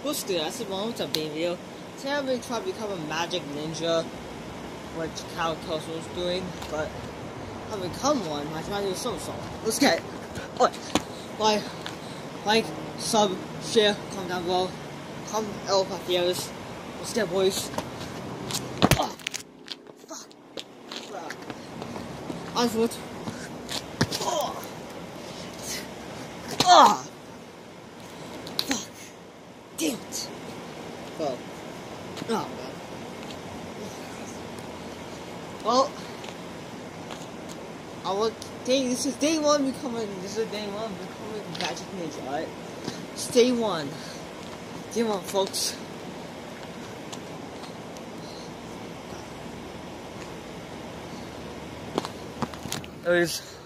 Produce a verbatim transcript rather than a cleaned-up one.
What's good? I said, well, what's up, baby? Video. Today I'm going to try to become a magic ninja, which Cal Coastal was doing, but I haven't become one. I try to do a somersault. Let's get it. Alright. Like, like, sub, share, comment down below. Comment L for videos. Let's get it, boys. Oh, fuck. Uh, on foot. Oh. Oh. Damn it! Well, oh man. Well, I will. Day, this is day one becoming. This is day one becoming magic ninja. Right? It's day one. Day one, folks. Anyways.